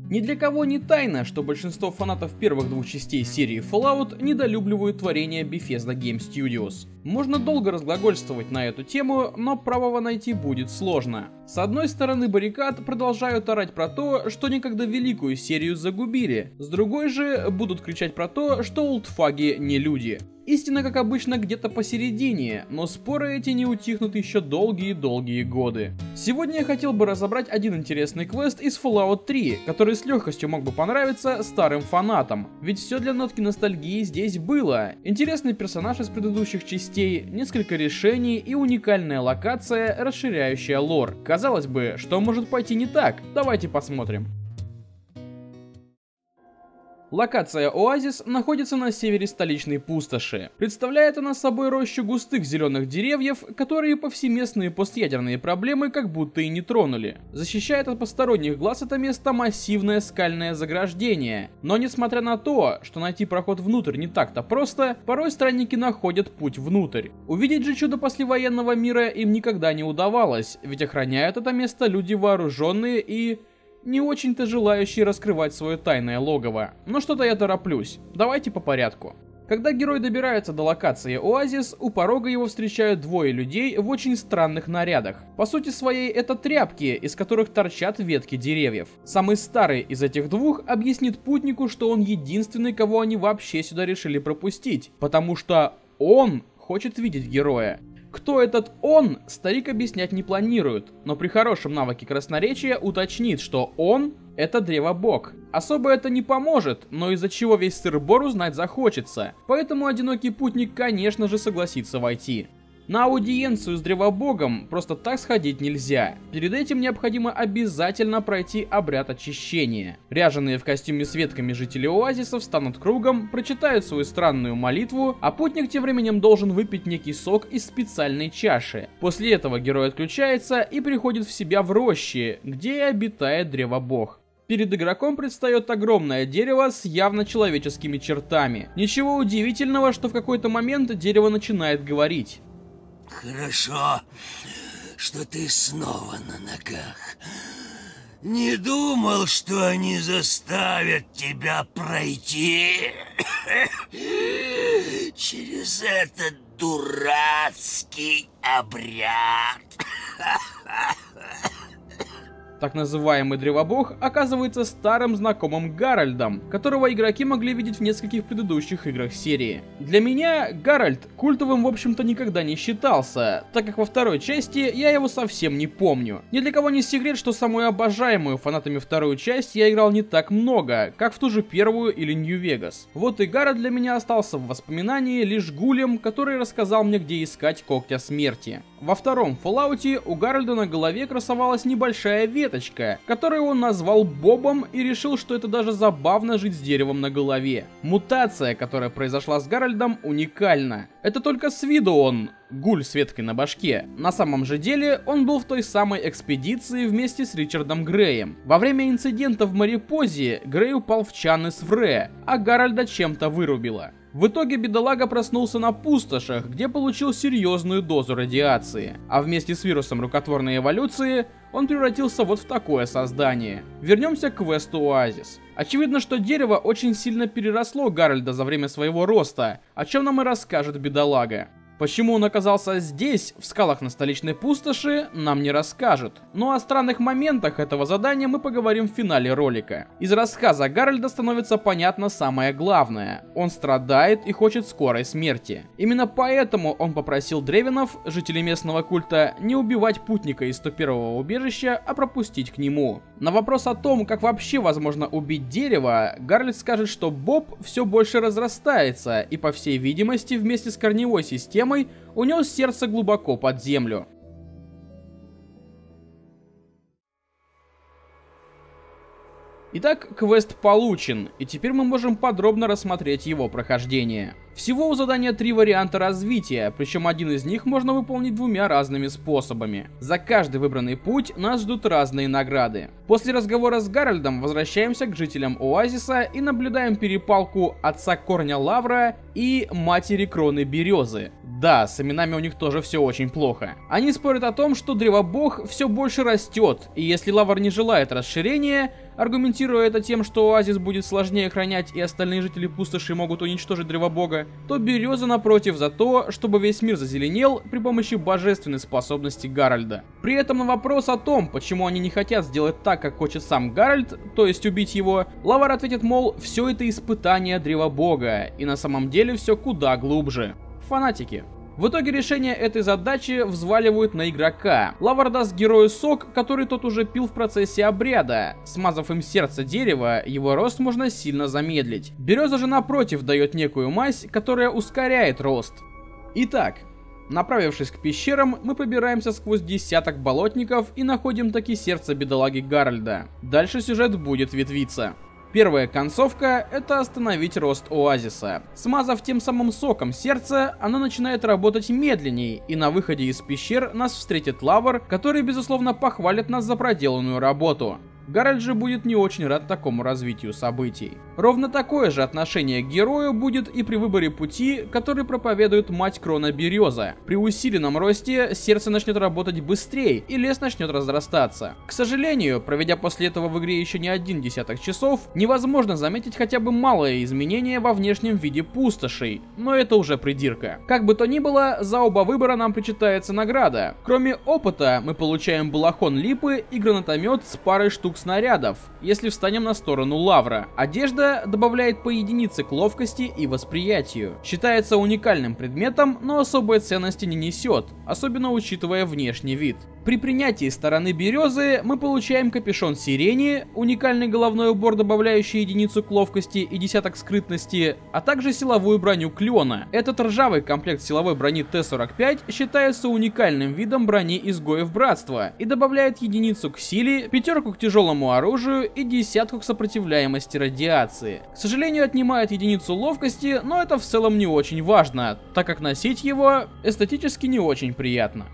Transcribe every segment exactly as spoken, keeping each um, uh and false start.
Ни для кого не тайна, что большинство фанатов первых двух частей серии Fallout недолюбливают творения Bethesda Game Studios. Можно долго разглагольствовать на эту тему, но правого найти будет сложно. С одной стороны, баррикад продолжают орать про то, что некогда великую серию загубили, с другой же будут кричать про то, что олдфаги не люди. Истина, как обычно, где-то посередине, но споры эти не утихнут еще долгие-долгие годы. Сегодня я хотел бы разобрать один интересный квест из Fallout три, который с легкостью мог бы понравиться старым фанатам, ведь все для нотки ностальгии здесь было. Интересный персонаж из предыдущих частей, несколько решений и уникальная локация, расширяющая лор. Казалось бы, что может пойти не так? Давайте посмотрим. Локация Оазис находится на севере столичной пустоши. Представляет она собой рощу густых зеленых деревьев, которые повсеместные постъядерные проблемы как будто и не тронули. Защищает от посторонних глаз это место массивное скальное заграждение. Но несмотря на то, что найти проход внутрь не так-то просто, порой странники находят путь внутрь. Увидеть же чудо послевоенного мира им никогда не удавалось, ведь охраняют это место люди вооруженные и... не очень-то желающие раскрывать свое тайное логово. Но что-то я тороплюсь. Давайте по порядку. Когда герой добирается до локации Оазис, у порога его встречают двое людей в очень странных нарядах. По сути своей, это тряпки, из которых торчат ветки деревьев. Самый старый из этих двух объяснит путнику, что он единственный, кого они вообще сюда решили пропустить, потому что он хочет видеть героя. Кто этот он, старик объяснять не планирует, но при хорошем навыке красноречия уточнит, что он — это древобог. Особо это не поможет, но из-за чего весь сыр-бор узнать захочется, поэтому одинокий путник, конечно же, согласится войти. На аудиенцию с древобогом просто так сходить нельзя. Перед этим необходимо обязательно пройти обряд очищения. Ряженые в костюме с ветками жители оазиса встанут кругом, прочитают свою странную молитву, а путник тем временем должен выпить некий сок из специальной чаши. После этого герой отключается и приходит в себя в роще, где и обитает древобог. Перед игроком предстает огромное дерево с явно человеческими чертами. Ничего удивительного, что в какой-то момент дерево начинает говорить. Хорошо, что ты снова на ногах. Не думал, что они заставят тебя пройти через этот дурацкий обряд. Так называемый древобог оказывается старым знакомым Гарольдом, которого игроки могли видеть в нескольких предыдущих играх серии. Для меня Гарольд культовым в общем-то никогда не считался, так как во второй части я его совсем не помню. Ни для кого не секрет, что самую обожаемую фанатами вторую часть я играл не так много, как в ту же первую или Нью-Вегас. Вот и Гарольд для меня остался в воспоминании лишь гулем, который рассказал мне, где искать когтя смерти. Во втором Fallout у Гарольда на голове красовалась небольшая веточка, которую он назвал Бобом и решил, что это даже забавно жить с деревом на голове. Мутация, которая произошла с Гарольдом, уникальна. Это только с виду он гуль с веткой на башке. На самом же деле он был в той самой экспедиции вместе с Ричардом Греем. Во время инцидента в Марипозе Грей упал в чаны с Вре, а Гарольда чем-то вырубило. В итоге бедолага проснулся на пустошах, где получил серьезную дозу радиации, а вместе с вирусом рукотворной эволюции он превратился вот в такое создание. Вернемся к квесту Оазис. Очевидно, что дерево очень сильно переросло Гарольда за время своего роста, о чем нам и расскажет бедолага. Почему он оказался здесь, в скалах на столичной пустоши, нам не расскажут. Но о странных моментах этого задания мы поговорим в финале ролика. Из рассказа Гарольда становится понятно самое главное. Он страдает и хочет скорой смерти. Именно поэтому он попросил древенов, жителей местного культа, не убивать путника из сто первого убежища, а пропустить к нему. На вопрос о том, как вообще возможно убить дерево, Гарольд скажет, что Боб все больше разрастается и, по всей видимости, вместе с корневой системой унес сердце глубоко под землю. Итак, квест получен, и теперь мы можем подробно рассмотреть его прохождение. Всего у задания три варианта развития, причем один из них можно выполнить двумя разными способами. За каждый выбранный путь нас ждут разные награды. После разговора с Гарольдом возвращаемся к жителям Оазиса и наблюдаем перепалку отца корня Лавра и матери кроны Березы. Да, с именами у них тоже все очень плохо. Они спорят о том, что древобог все больше растет, и если Лавр не желает расширения, аргументируя это тем, что Оазис будет сложнее охранять и остальные жители пустоши могут уничтожить древобога, то Береза напротив за то, чтобы весь мир зазеленел при помощи божественной способности Гарольда. При этом на вопрос о том, почему они не хотят сделать так, как хочет сам Гарольд, то есть убить его, Лавр ответит, мол, все это испытание древобога, и на самом деле все куда глубже. Фанатики. В итоге решение этой задачи взваливают на игрока. Лавр даст герою сок, который тот уже пил в процессе обряда. Смазав им сердце дерева, его рост можно сильно замедлить. Береза же напротив дает некую мазь, которая ускоряет рост. Итак, направившись к пещерам, мы пробираемся сквозь десяток болотников и находим таки сердце бедолаги Гарольда. Дальше сюжет будет ветвиться. Первая концовка — это остановить рост Оазиса. Смазав тем самым соком сердце, оно начинает работать медленнее, и на выходе из пещер нас встретит Лавр, который безусловно похвалит нас за проделанную работу. Гарольд же будет не очень рад такому развитию событий. Ровно такое же отношение к герою будет и при выборе пути, который проповедует мать Крона Береза. При усиленном росте сердце начнет работать быстрее, и лес начнет разрастаться. К сожалению, проведя после этого в игре еще не один десяток часов, невозможно заметить хотя бы малое изменение во внешнем виде пустошей, но это уже придирка. Как бы то ни было, за оба выбора нам причитается награда. Кроме опыта, мы получаем балахон липы и гранатомет с парой штук снарядов, если встанем на сторону Лавра. Одежда добавляет по единице к ловкости и восприятию. Считается уникальным предметом, но особой ценности не несет, особенно учитывая внешний вид. При принятии стороны Березы мы получаем капюшон сирени, уникальный головной убор, добавляющий единицу к ловкости и десяток скрытности, а также силовую броню Клена. Этот ржавый комплект силовой брони Т сорок пять считается уникальным видом брони изгоев Братства и добавляет единицу к силе, пятерку к тяжелому оружию и десятку к сопротивляемости радиации. К сожалению, отнимает единицу ловкости, но это в целом не очень важно, так как носить его эстетически не очень приятно.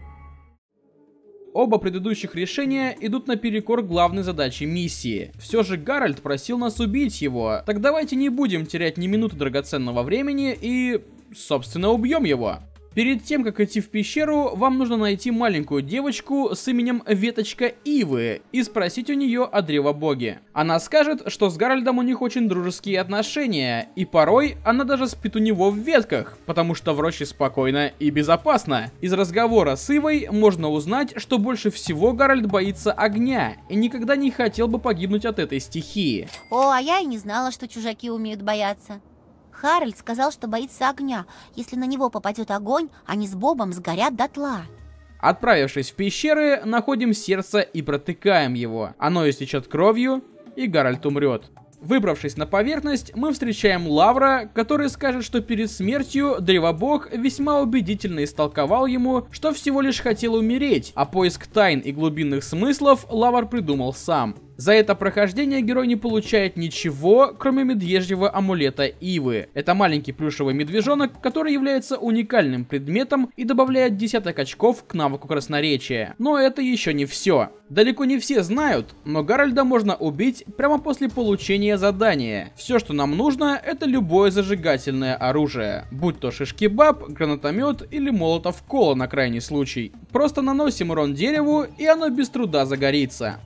Оба предыдущих решения идут наперекор главной задаче миссии. Все же Гарольд просил нас убить его, так давайте не будем терять ни минуты драгоценного времени и, собственно, убьем его. Перед тем, как идти в пещеру, вам нужно найти маленькую девочку с именем Веточка Ивы и спросить у нее о древобоге. Она скажет, что с Гарольдом у них очень дружеские отношения, и порой она даже спит у него в ветках, потому что в роще спокойно и безопасно. Из разговора с Ивой можно узнать, что больше всего Гарольд боится огня и никогда не хотел бы погибнуть от этой стихии. О, а я и не знала, что чужаки умеют бояться. Харальд сказал, что боится огня. Если на него попадет огонь, они с Бобом сгорят дотла. Отправившись в пещеры, находим сердце и протыкаем его. Оно истечет кровью, и Гарольд умрет. Выбравшись на поверхность, мы встречаем Лавра, который скажет, что перед смертью древобог весьма убедительно истолковал ему, что всего лишь хотел умереть, а поиск тайн и глубинных смыслов Лавр придумал сам. За это прохождение герой не получает ничего, кроме медвежьего амулета Ивы. Это маленький плюшевый медвежонок, который является уникальным предметом и добавляет десяток очков к навыку красноречия. Но это еще не все. Далеко не все знают, но Гарольда можно убить прямо после получения задания. Все, что нам нужно, это любое зажигательное оружие. Будь то шишкебаб, гранатомет или молотов кола на крайний случай. Просто наносим урон дереву, и оно без труда загорится.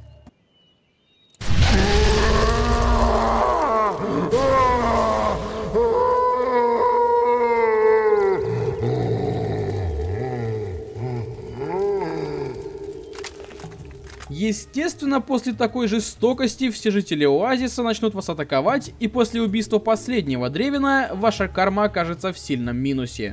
Естественно, после такой жестокости все жители Оазиса начнут вас атаковать, и после убийства последнего Древина ваша карма окажется в сильном минусе.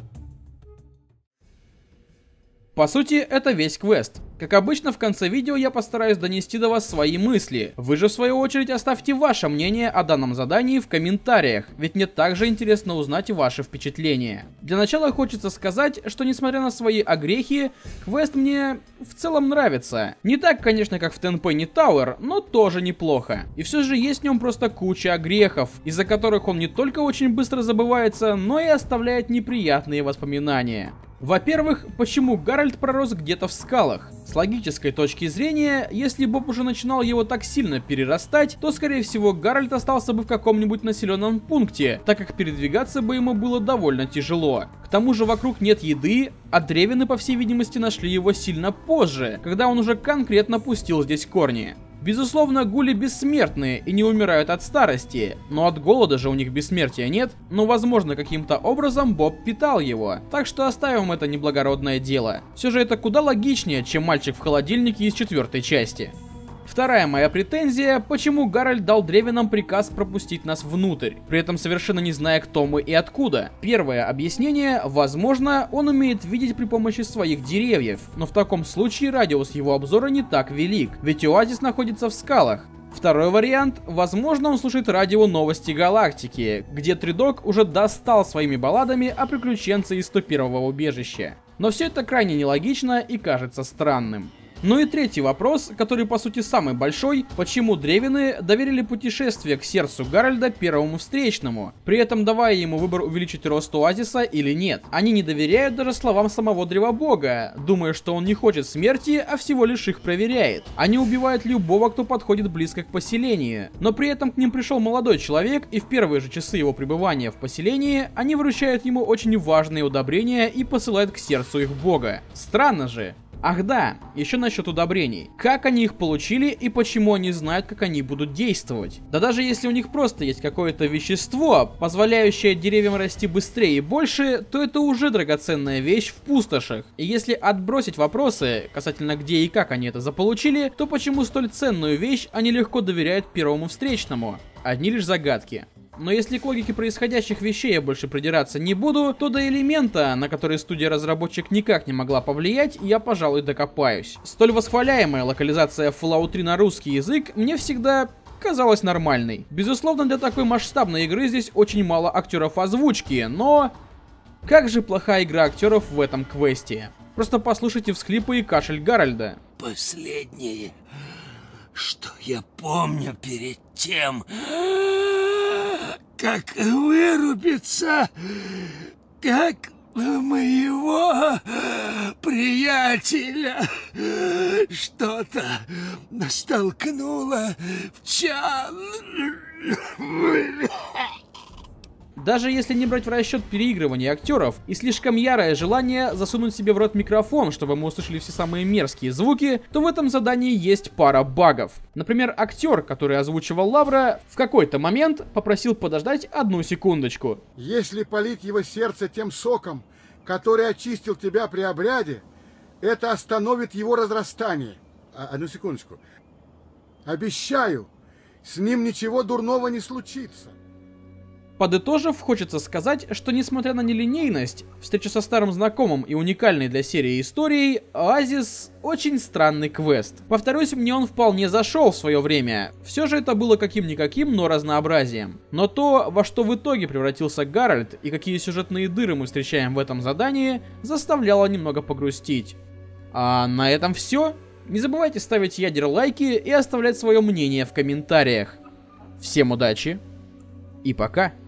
По сути, это весь квест. Как обычно, в конце видео я постараюсь донести до вас свои мысли. Вы же, в свою очередь, оставьте ваше мнение о данном задании в комментариях, ведь мне также интересно узнать ваши впечатления. Для начала хочется сказать, что несмотря на свои огрехи, квест мне в целом нравится. Не так, конечно, как в Ten Penny Tower, но тоже неплохо. И все же есть в нем просто куча огрехов, из-за которых он не только очень быстро забывается, но и оставляет неприятные воспоминания. Во-первых, почему Гарольд пророс где-то в скалах? С логической точки зрения, если Боб уже начинал его так сильно перерастать, то скорее всего Гарольд остался бы в каком-нибудь населенном пункте, так как передвигаться бы ему было довольно тяжело. К тому же вокруг нет еды, а древины, по всей видимости, нашли его сильно позже, когда он уже конкретно пустил здесь корни. Безусловно, гули бессмертные и не умирают от старости, но от голода же у них бессмертия нет, но возможно каким-то образом Боб питал его, так что оставим это неблагородное дело. Все же это куда логичнее, чем мальчик в холодильнике из четвертой части. Вторая моя претензия, почему Гарольд дал древинам приказ пропустить нас внутрь, при этом совершенно не зная, кто мы и откуда. Первое объяснение, возможно, он умеет видеть при помощи своих деревьев, но в таком случае радиус его обзора не так велик, ведь оазис находится в скалах. Второй вариант, возможно, он слушает радио Новости Галактики, где Тридок уже достал своими балладами о приключенце из сто первого убежища. Но все это крайне нелогично и кажется странным. Ну и третий вопрос, который по сути самый большой, почему древины доверили путешествие к сердцу Гарольда первому встречному, при этом давая ему выбор увеличить рост оазиса или нет. Они не доверяют даже словам самого Древобога, думая, что он не хочет смерти, а всего лишь их проверяет. Они убивают любого, кто подходит близко к поселению, но при этом к ним пришел молодой человек, и в первые же часы его пребывания в поселении они вручают ему очень важные удобрения и посылают к сердцу их бога. Странно же. Ах да, еще насчет удобрений. Как они их получили и почему они знают, как они будут действовать? Да даже если у них просто есть какое-то вещество, позволяющее деревьям расти быстрее и больше, то это уже драгоценная вещь в пустошах. И если отбросить вопросы касательно где и как они это заполучили, то почему столь ценную вещь они легко доверяют первому встречному? Одни лишь загадки. Но если к логике происходящих вещей я больше придираться не буду, то до элемента, на который студия-разработчик никак не могла повлиять, я, пожалуй, докопаюсь. Столь восхваляемая локализация Fallout три на русский язык мне всегда казалась нормальной. Безусловно, для такой масштабной игры здесь очень мало актеров озвучки, но... Как же плохая игра актеров в этом квесте. Просто послушайте всхлипы и кашель Гарольда. Последнее, что я помню перед тем... как вырубиться, как моего приятеля что-то столкнуло в чан. Даже если не брать в расчет переигрывание актеров и слишком ярое желание засунуть себе в рот микрофон, чтобы мы услышали все самые мерзкие звуки, то в этом задании есть пара багов. Например, актер, который озвучивал Лавра, в какой-то момент попросил подождать одну секундочку. Если полить его сердце тем соком, который очистил тебя при обряде, это остановит его разрастание. А, одну секундочку. Обещаю, с ним ничего дурного не случится. Подытожив, хочется сказать, что несмотря на нелинейность, встреча со старым знакомым и уникальной для серии историей, Оазис очень странный квест. Повторюсь, мне он вполне зашел в свое время. Все же это было каким-никаким, но разнообразием. Но то, во что в итоге превратился Гарольд и какие сюжетные дыры мы встречаем в этом задании, заставляло немного погрустить. А на этом все. Не забывайте ставить ядер лайки и оставлять свое мнение в комментариях. Всем удачи и пока!